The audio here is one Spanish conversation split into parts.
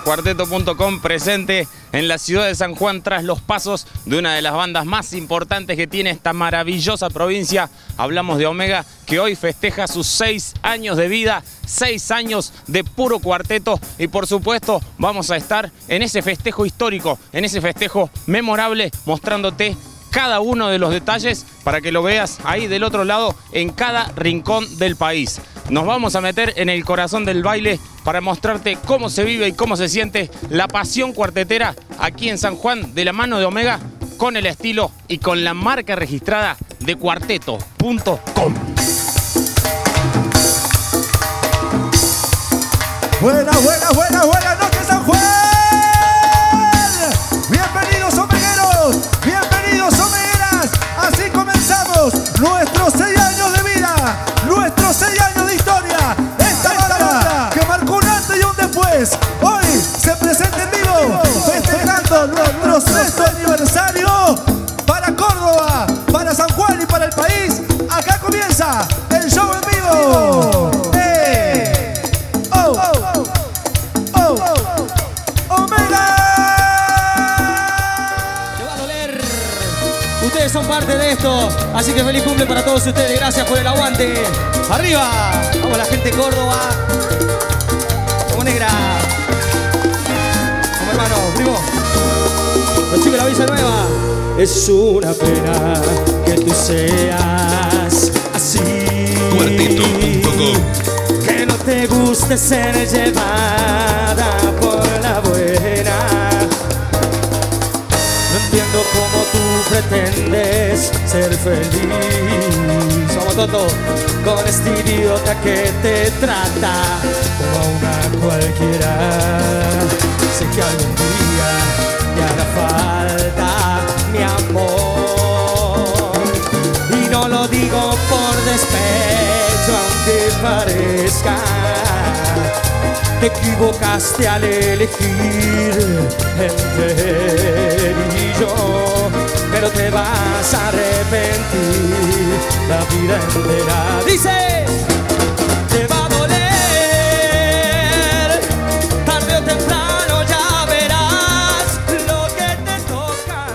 Cuarteto.com presente en la ciudad de San Juan tras los pasos de una de las bandas más importantes que tiene esta maravillosa provincia. Hablamos de Omega, que hoy festeja sus 6 años de vida, 6 años de puro cuarteto, y por supuesto vamos a estar en ese festejo histórico, en ese festejo memorable, mostrándote cada uno de los detalles para que lo veas ahí del otro lado en cada rincón del país. Nos vamos a meter en el corazón del baile para mostrarte cómo se vive y cómo se siente la pasión cuartetera aquí en San Juan, de la mano de Omega, con el estilo y con la marca registrada de Cuarteto.com. Buenas noches, San Juan. Bienvenidos, omegueros. Bienvenidos, omegueras. Así comenzamos nuestros 6 años de vida, nuestros 6 años de historia. Esta banda que marcó un antes y un después. Hoy se presenta en vivo, festejando nuestro 6º aniversario para Córdoba, para San Juan y para el país. Acá comienza el show en vivo. Omega. Te va a doler. Ustedes son parte de esto, así que feliz cumple para todos ustedes. Gracias por el aguante. Arriba. Vamos la gente de Córdoba. Como negra. Como hermano, primo. Los chicos de la Villa Nueva. Es una pena que tú seas así. Cuarteto.com. Que no te guste ser llevada por la buena. No entiendo cómo tú pretendes ser feliz. Somos tontos con este idiota que te trata como a una cualquiera. Sé que algún día te hará falta mi amor, y no lo digo por despecho, aunque parezca. Te equivocaste al elegir entre él y yo, pero te vas a arrepentir la vida entera. Dice, te va a doler, tarde o temprano ya verás lo que te toca.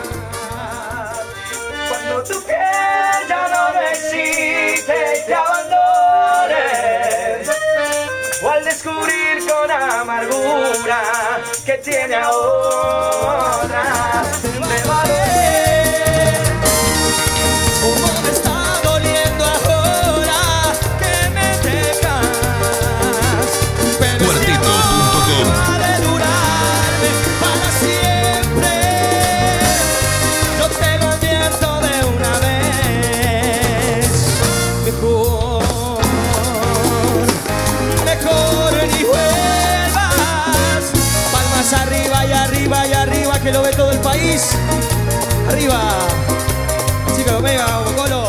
Cuando tu piel ya no necesite y te abandones, o al descubrir con amargura que tiene a otra, me va a doler como me está doliendo ahora que me dejas. Pero Cuarteto.com. ha de durarme para siempre. Yo te lo advierto de una vez. Mejor ni vuelvas. Palmas arriba y arriba y arriba, que lo ve todo el país. Arriba. Chicos de Omega, Colo.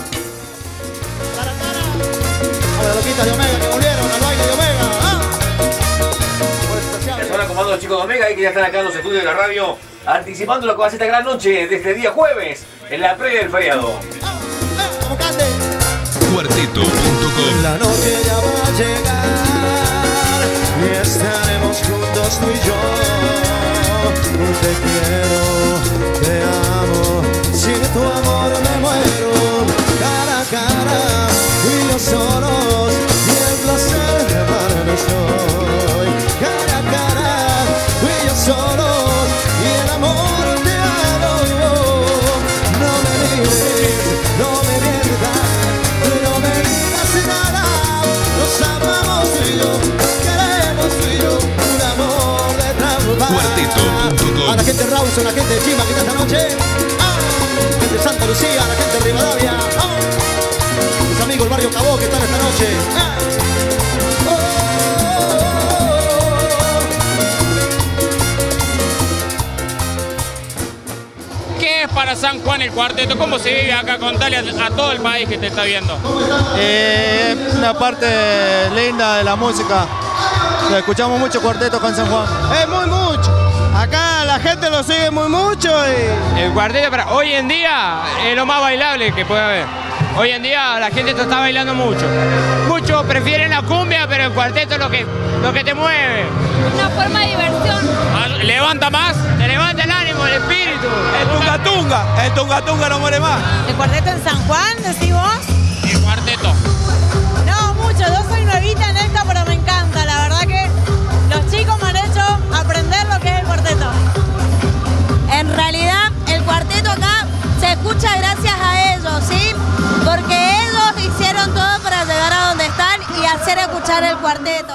A las loquitas de Omega que volvieron al baile de Omega. Hola, comando, los chicos de Omega, y que ya están acá en los estudios de la radio, anticipando lo que va a ser esta gran noche de este día jueves, en la previa del feriado. ¡Vamos, cante! Cuarteto.com. La noche ya va a llegar y estaremos juntos tú y yo. Te quiero, te amo, sin tu amor me muero. Cara a cara, y yo solos, y el placer de amarnos hoy. Cara a cara, y yo solos, y el amor te hago yo. No me mires, no me mientas, no me digas nada. Nos amamos tú y yo, nos queremos tú y yo. Un amor de trampa. Cuarteto.com. A la gente de Rawson, a la gente de Chima que está esta noche. Gente de Santa Lucía, a la gente de Rivadavia. Mis amigos del barrio Cabó que están esta noche. ¿Qué es para San Juan el cuarteto? ¿Cómo se vive acá? Contale a todo el país que te está viendo. Una parte linda de la música. Escuchamos mucho cuarteto acá en San Juan. Muy mucho. Acá la gente lo sigue muy mucho. El cuarteto para hoy en día es lo más bailable que puede haber. Hoy en día la gente te está bailando mucho. Muchos prefieren la cumbia, pero el cuarteto es lo que te mueve. Una forma de diversión. Levanta más, te levanta el ánimo, el espíritu. El tunga tunga no muere más. ¿El cuarteto en San Juan, decís vos? El cuarteto. No, mucho. Yo soy nuevita en esto, pero me encanta. La verdad que los chicos me han hecho aprender lo que es el cuarteto. En realidad, el cuarteto acá se escucha gracias a ellos, ¿sí? Porque ellos hicieron todo para llegar a donde están y hacer escuchar el cuarteto.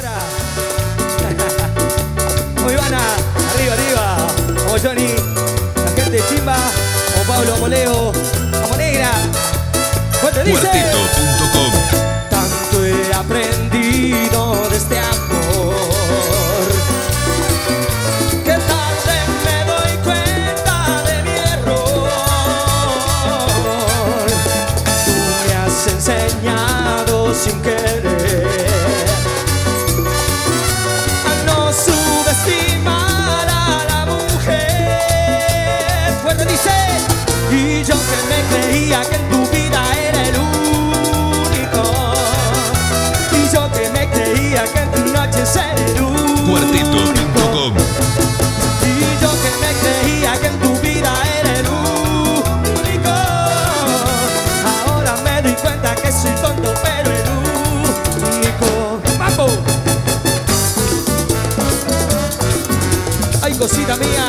Muy Ivana, arriba, como Johnny, la gente de Chimba, como Pablo Moleo, como Negra. ¿Cuál te dice? Cuarteto.com. Tanto he aprendido de este amor, que tarde me doy cuenta de mi error. Tú me has enseñado sin querer a no subestimar a la mujer. Fuerte dice, y yo que me creía que en tu vida era el único, y yo que me creía que en tu noche era el único, Cuarteto.com. y yo que me creía que en tu vida era el único. Ahora me doy cuenta que soy tonto, pero el único. ¡Vamos! ¡Ay, cosita mía!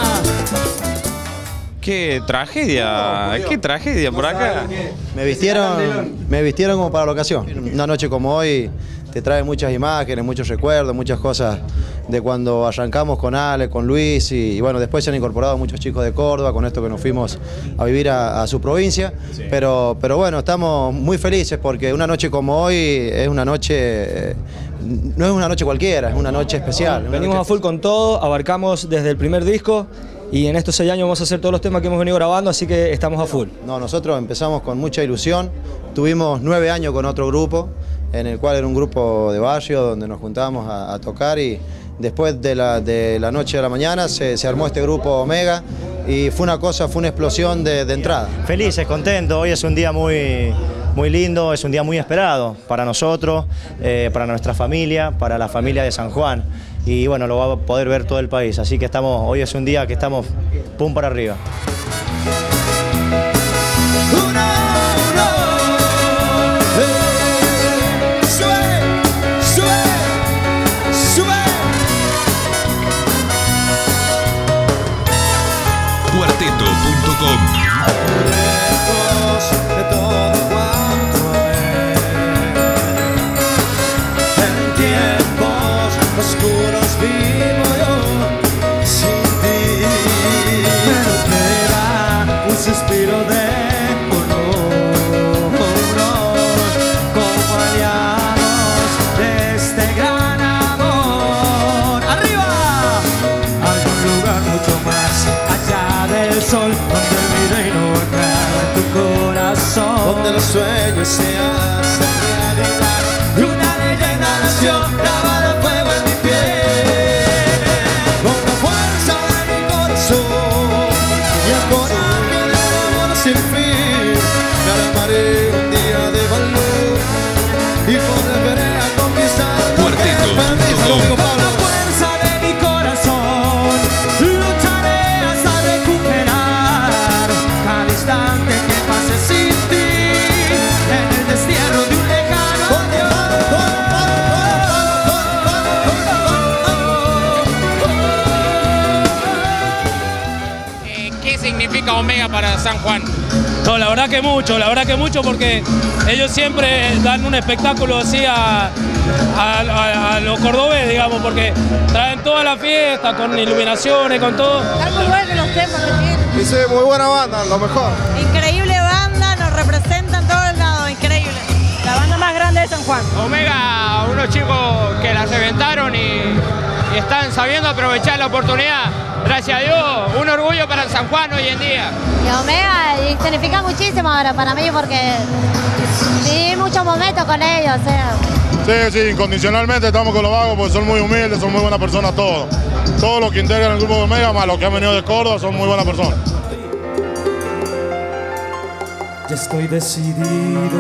Qué tragedia por acá. Me vistieron como para la ocasión. Una noche como hoy te trae muchas imágenes, muchos recuerdos, muchas cosas de cuando arrancamos con Ale, con Luis y bueno, después se han incorporado muchos chicos de Córdoba con esto que nos fuimos a vivir a su provincia. Sí. Pero bueno, estamos muy felices porque una noche como hoy es una noche... no es una noche cualquiera, es una noche especial. Venimos a full con todo, abarcamos desde el primer disco y en estos 6 años vamos a hacer todos los temas que hemos venido grabando, así que estamos a full. No, nosotros empezamos con mucha ilusión, tuvimos 9 años con otro grupo, en el cual era un grupo de barrio donde nos juntábamos a tocar y después de la noche a la mañana se armó este grupo Omega y fue una explosión de entrada. Felices, contentos, hoy es un día muy lindo, es un día muy esperado para nosotros, para nuestra familia, para la familia de San Juan. Y bueno, lo va a poder ver todo el país, así que hoy es un día que estamos pum para arriba. Cuarteto.com. Oscuros vivo yo sin ti, pero queda un suspiro de honor, como aliados de este gran amor. ¡Arriba! Algún lugar mucho más allá del sol, donde mi reino acaba en tu corazón, donde los sueños se hacen realidad y una leyenda nació grabada a fuego en mi piel, con la fuerza de mi corazón y el coraje de un amor sin fin. Me armaré un día de valor y volveré a conquistar lo que perdí. Con la fuerza de mi corazón lucharé hasta recuperar cada instante que pase sin ti en el destierro de un lejano adiós. ¿Qué significa Omega para San Juan? No, la verdad que mucho porque ellos siempre dan un espectáculo así a los cordobés, digamos, porque traen toda la fiesta con iluminaciones, con todo. Están muy buenos los temas que tienen. Dice, muy buena banda, lo mejor. Increíble banda, nos representa en todos lados, increíble. La banda más grande de San Juan. Omega, unos chicos que la reventaron y están sabiendo aprovechar la oportunidad. Gracias a Dios, un orgullo para San Juan hoy en día. Y Omega significa muchísimo ahora para mí porque viví muchos momentos con ellos. Sí, incondicionalmente estamos con los vagos porque son muy humildes, son muy buenas personas todos. Todos los que integran el grupo de Omega, más los que han venido de Córdoba, son muy buenas personas. ya estoy decidido.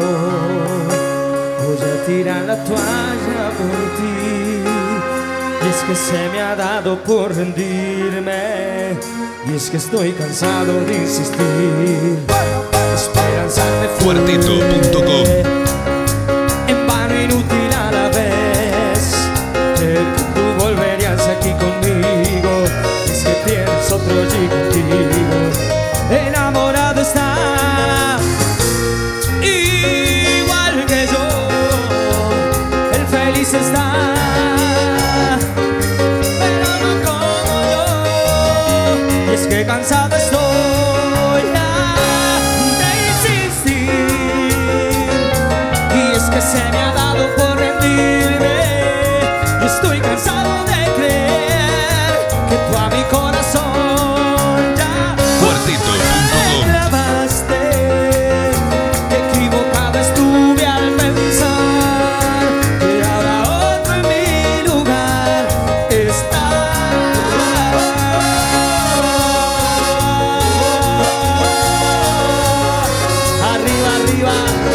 Voy a tirar la toalla por ti. Y es que se me ha dado por rendirme. Y es que estoy cansado de insistir. Esperanza me fue. Cuarteto.com. En vano, inútil a la vez. Que tú volverías aquí conmigo. Es que tienes otro allí contigo. Enamorado está, igual que yo. El feliz está, pero no como yo. Y es que cansado estoy ya de insistir. Y es que se me ha dado por rendirme. Y estoy cansado de creer que tú a mi corazón ya clavaste. Equivocado estuve al pensar que ahora otro en mi lugar está. Arriba, arriba.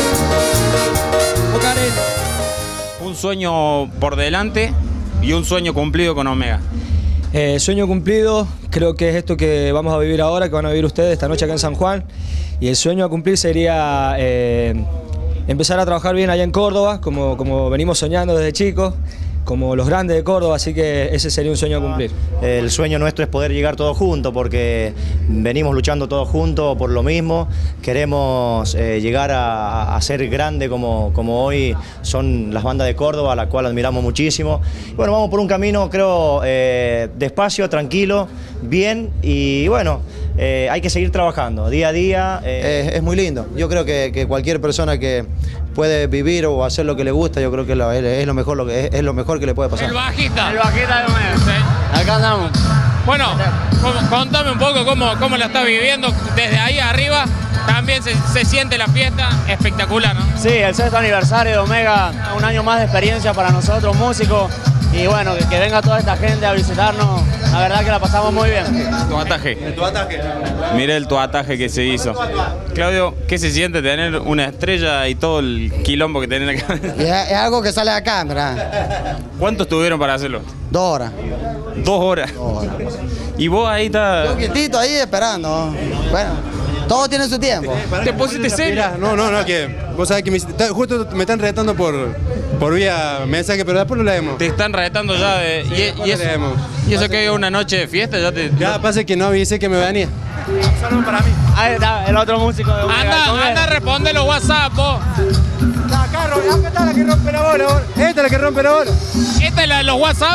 Karen. Un sueño por delante y un sueño cumplido con Omega. Sueño cumplido, creo que es esto que vamos a vivir ahora, que van a vivir ustedes esta noche acá en San Juan. Y el sueño a cumplir sería empezar a trabajar bien allá en Córdoba, como venimos soñando desde chicos, como los grandes de Córdoba, así que ese sería un sueño a cumplir. El sueño nuestro es poder llegar todos juntos, porque venimos luchando todos juntos por lo mismo. Queremos llegar a ser grande como hoy son las bandas de Córdoba, a la cual admiramos muchísimo. Y bueno, vamos por un camino, creo, despacio, tranquilo, bien, y bueno, hay que seguir trabajando día a día. Es muy lindo. Yo creo que cualquier persona que puede vivir o hacer lo que le gusta, yo creo que es lo mejor que le puede pasar. El bajista de Omega. Sí. Acá andamos. Bueno, contame un poco cómo la estás viviendo desde ahí arriba. También se siente la fiesta espectacular, ¿no? Sí, el 6º aniversario de Omega, un año más de experiencia para nosotros músicos. Y bueno, que venga toda esta gente a visitarnos, la verdad que la pasamos muy bien. Tu ataje. Mira el tuataje que se hizo. Claudio, ¿qué se siente tener una estrella y todo el quilombo que tenés acá? Es algo que sale a cámara. ¿Cuánto estuvieron para hacerlo? 2 horas. 2 horas. Y vos ahí estás... Yo quietito ahí esperando. Bueno, todo tiene su tiempo. ¿Te pusiste serio? No, que vos sabés que justo me están retando por vía mensaje, pero después lo leemos. Te están retando ya de... ¿Y eso que hay una noche de fiesta? Ya pasa que no avisé que me venía. Saludos para mí. Ahí está, el otro músico de Omega. Anda, responde los WhatsApp, vos. Acá está la que rompe la bola. Esta es la que rompe la bola. ¿Esta es la de los WhatsApp?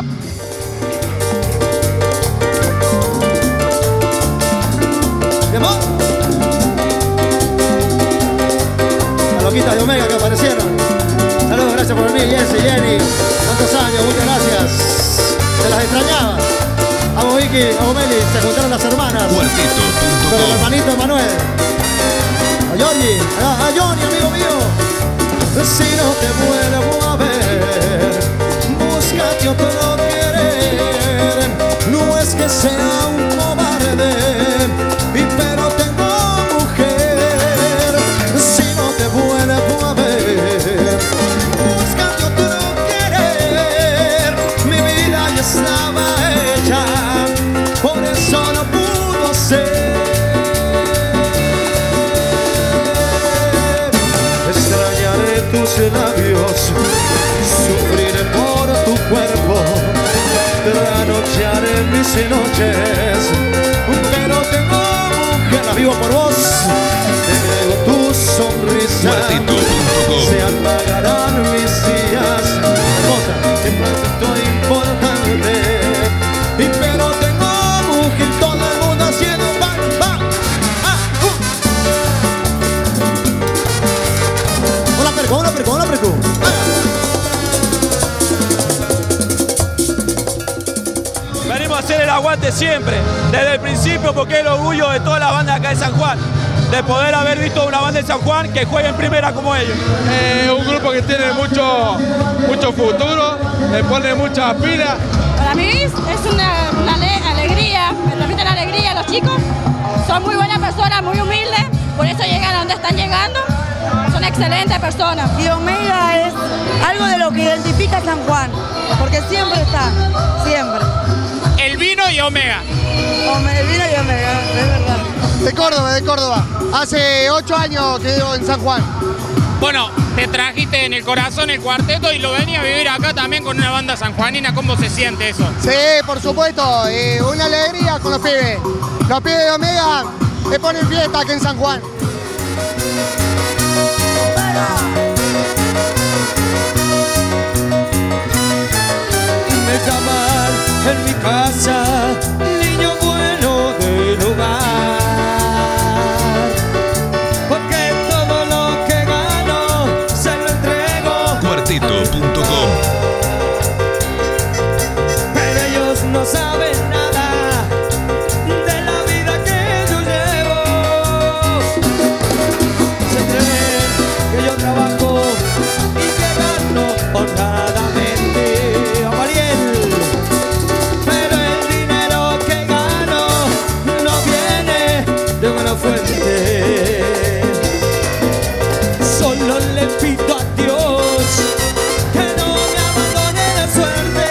Las loquitas de Omega que aparecieron. Saludos, gracias por venir, Jesse, Jenny. ¿Cuántos años? Muchas gracias. Se las extrañaba. Vamos, Vicky, vamos, Meli. Se juntaron las hermanas. Cuarteto.com. Con el hermanito Emanuel. A Johnny, amigo mío. Si no te vuelvo a ver, búscate otro querer. No es que sea un cobarde, pero tengo mujer. Si no te vuelvo a ver, búscate otro querer. Mi vida ya estaba hecha, por eso no pudo ser. Extrañaré tus labios, sufriré por tu cuerpo, trasnocharé mis noches, pero tengo mujer, la vivo por vos. Tengo tu sonrisa, se apagarán mis días. Otra, que momento importante, pero tengo mujer, todo el mundo haciendo bang, bang. Hola, Perco. Venimos a hacer el aguante siempre, desde el principio, porque es el orgullo de toda la banda acá de San Juan, de poder haber visto una banda de San Juan que juegue en primera como ellos. Un grupo que tiene mucho futuro, le pone muchas pilas. Para mí es una alegría, me transmite la alegría. Los chicos son muy buenas personas, muy humildes, por eso llegan a dónde están llegando. Son excelentes personas. Y Omega es algo de lo que identifica a San Juan, porque siempre está, siempre. El vino y Omega. El vino y Omega, es verdad. De Córdoba. Hace 8 años que vivo en San Juan. Bueno, te trajiste en el corazón el cuarteto y lo venía a vivir acá también con una banda sanjuanina. ¿Cómo se siente eso? Sí, por supuesto, una alegría con los pibes. Los pibes de Omega me ponen fiesta aquí en San Juan. Me llaman en mi casa, niño bueno del hogar, porque todo lo que gano se lo entrego. Cuarteto.com. Pero ellos no saben nada de la vida que yo llevo. Se creen que yo trabajo y que gano honradamente. Solo le pido a Dios que no me abandone la suerte.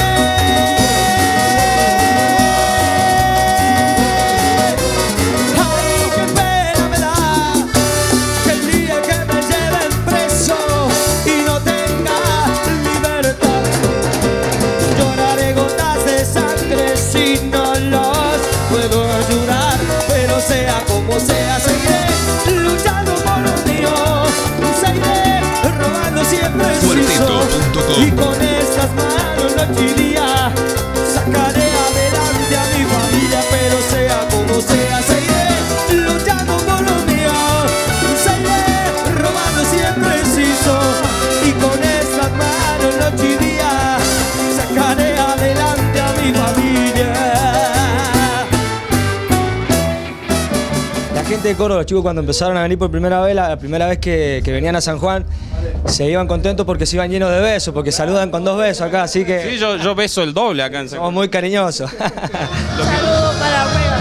Ay, qué pena me da que el día que me lleven preso y no tenga libertad, lloraré gotas de sangre si no los puedo ayudar. Pero sea como sea, seguiré luchando por lo mío, seguiré robando siempre preciso, y con estas manos noche y día sacaré adelante a mi familia. Pero sea como sea, seguiré luchando por lo mío, seguiré robando siempre preciso, y con estas manos noche y día sacaré adelante a mi familia. La gente de Córdoba, los chicos, cuando empezaron a venir por primera vez, la primera vez que venían a San Juan, se iban contentos porque se iban llenos de besos, porque saludan con 2 besos acá, así que... Sí, yo beso el doble acá en San Juan. Somos muy cariñosos. Saludos para Omega.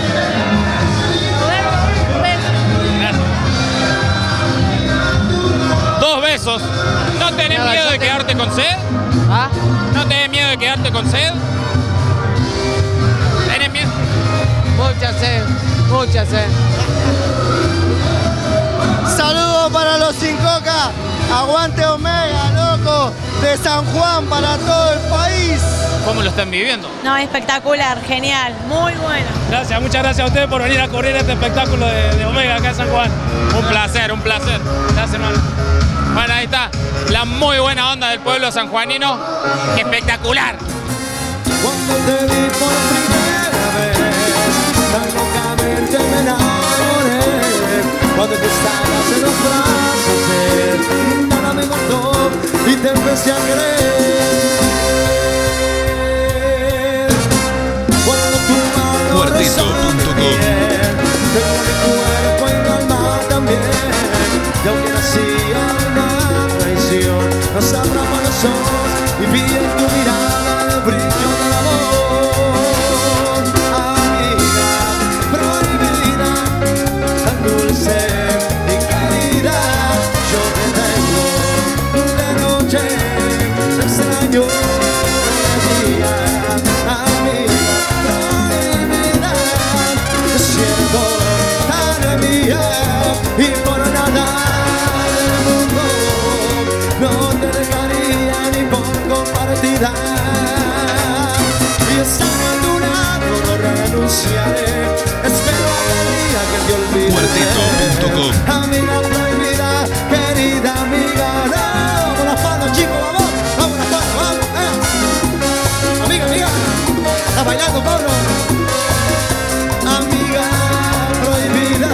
2 besos. ¿No tenés miedo de quedarte con sed? ¿Ah? ¿No tenés miedo de quedarte con sed? ¿Tenés miedo? Mucha sed, mucha sed. Saludos para los Sin Coca. Aguante Omega, loco. De San Juan para todo el país. ¿Cómo lo están viviendo? No, espectacular, genial, muy bueno. Gracias, muchas gracias a ustedes por venir a cubrir este espectáculo de Omega acá en San Juan. Un placer, un placer. Gracias, hermano. Bueno, ahí está la muy buena onda del pueblo sanjuanino. Espectacular. Cuando te vi por primera vez, tan locamente me enamoré. Cuando tú estabas en los brazos de él, nada me mató y te empecé a creer. Cuando tu mano besó mi piel, tengo mi cuerpo y mi alma también. Y aunque nacía una traición, nos abramos los ojos y vi en tu mirada el brillo del amor. Amiga prohibida, tan dulce y querida, yo te tengo de noche, te extraño de día. Amiga prohibida, te siento tan mía y por nada del mundo no te dejaría ni por compartida. Y estando a tu lado no renunciaré. Espero aquel día que te olvide. Cuarteto.com. Amiga prohibida, querida amiga. No, vamos las palmas, chicos, vamos. Vamos las palmas, vamos. Amiga, amiga. ¿Estás bailando, Pablo? Amiga prohibida.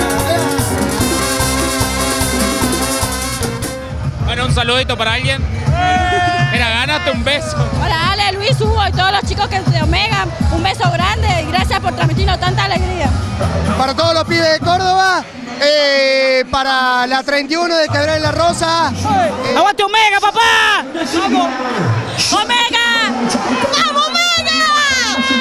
Bueno, un saludito para alguien. Mira, ganaste un beso. Para Ale, Luis, Hugo y todos los chicos que de Omega, un beso grande y gracias por transmitirnos tanta alegría. Para todos los pibes de Córdoba, para la 31 de Quebrada en la Rosa. ¡Aguante Omega, papá! ¡Vamos! ¡Omega! ¡Vamos, Omega!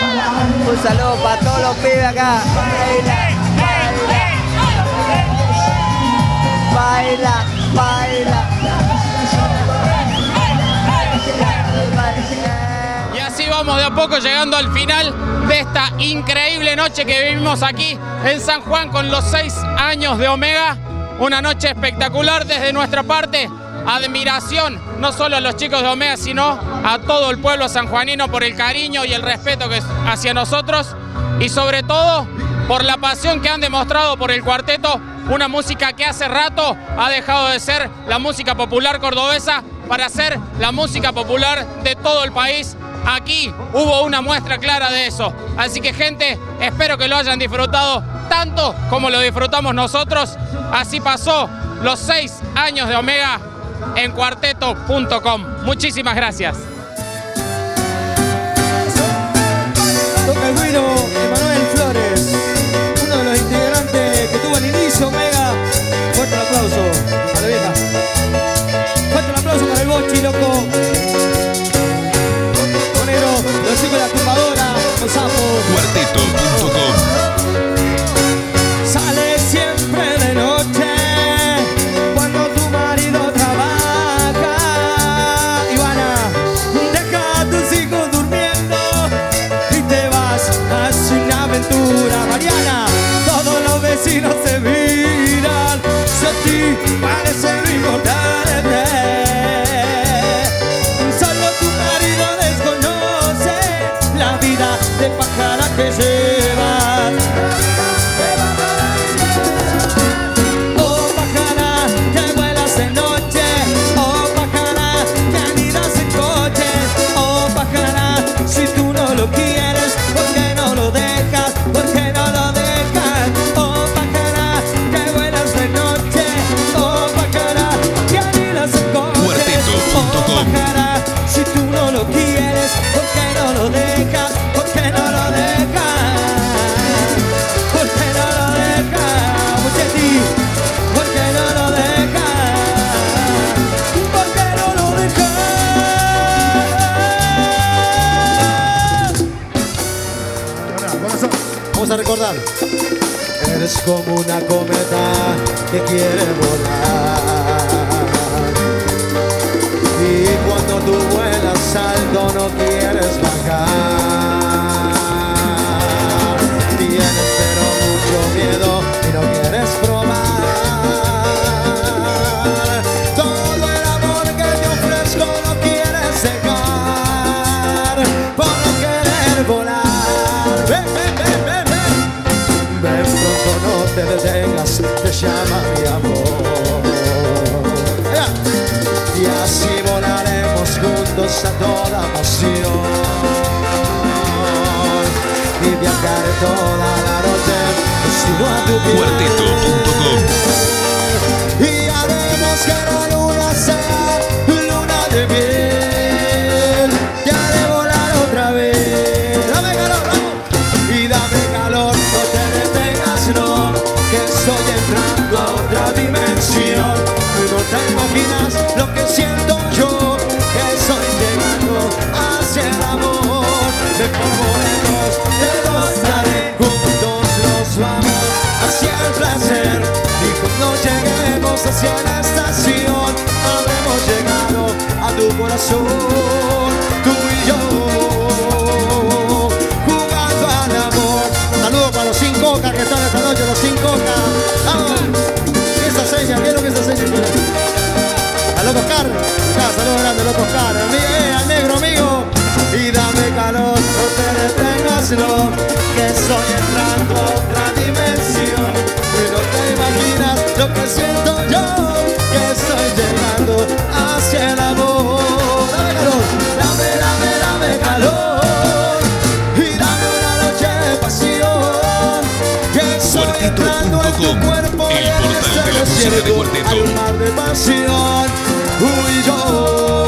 Un saludo para todos los pibes acá. baila, baila. Y así vamos de a poco llegando al final de esta increíble noche que vivimos aquí en San Juan con los 6 años de Omega. Una noche espectacular desde nuestra parte. Admiración no solo a los chicos de Omega, sino a todo el pueblo sanjuanino por el cariño y el respeto que es hacia nosotros y sobre todo por la pasión que han demostrado por el cuarteto, una música que hace rato ha dejado de ser la música popular cordobesa para ser la música popular de todo el país. Aquí hubo una muestra clara de eso. Así que, gente, espero que lo hayan disfrutado tanto como lo disfrutamos nosotros. Así pasó los 6 años de Omega en cuarteto.com. Muchísimas gracias. Toca el bueno Emanuel Flores, uno de los integrantes que tuvo al inicio Omega. Fuerte el aplauso a la vieja. Fuerte el aplauso para el Bochi, loco. Conero, los chicos de la tumbadora, los sapos. Cuarteto.com. Sale siempre de noche cuando tu marido trabaja. Ivana, deja a tus hijos durmiendo y te vas a hacer una aventura. Mariana, todos los vecinos se miran, si a ti parece no importarte. Solo tu marido desconoce la vida de pájara que llevas. Oh pájara, que vuelas de noche. Oh pájara, que anidas en coches. Oh pájara, si tú no lo quieres, ¿por qué no lo dejas? ¿Por qué no lo dejas? Oh pájara, que vuelas de noche. Oh pájara, que anidas en coches. Oh pájara, si tú no lo quieres, ¿por qué no lo dejas? ¿Por qué no lo dejas? ¿Por qué no lo dejas? Muchetti, ¿por qué no lo dejas? ¿Por qué no lo dejas? Vamos a recordar. Eres como una cometa que quiere volar. Y cuando tú vuelas alto no quieres bajar. Tienes pero mucho miedo y no quieres probar. Todo el amor que te ofrezco no quieres dejar. Por no querer volar. Ven, ven, ven, ven, ven. Ven pronto, no te detengas, te llama mi amor. Y así volaremos juntos a toda pasión y viajaré toda la noche destino a tu piel. Cuarteto.com. Y haremos que la luna sea luna de miel. Te haré volar otra vez. Dame calor, vamos. Y dame calor, no te detengas, no, que estoy entrando a otra dimensión. No te imaginas lo que siento yo, que estoy llegando hacia el amor. De como lejos te gozaré, juntos nos vamos hacia el placer. Y cuando lleguemos hacia la estación, habremos llegado a tu corazón, tú y yo, jugando al amor. Saludos para los sin coca que están esta noche, los sin coca. ¡Vamos! Esa seña, ¿qué es lo que esa seña? A Loco Oscar, saludos grandes, Loco Oscar, al negro amigo. Y dame calor, no te detengas, no, que estoy entrando a otra dimensión. Y no te imaginas lo que siento yo, que estoy llegando hacia el amor. Dame calor, dame calor. Y dame una noche de pasión, que estoy entrando en tu cuerpo y en este desierto hay un mar de pasión. Tú y yo.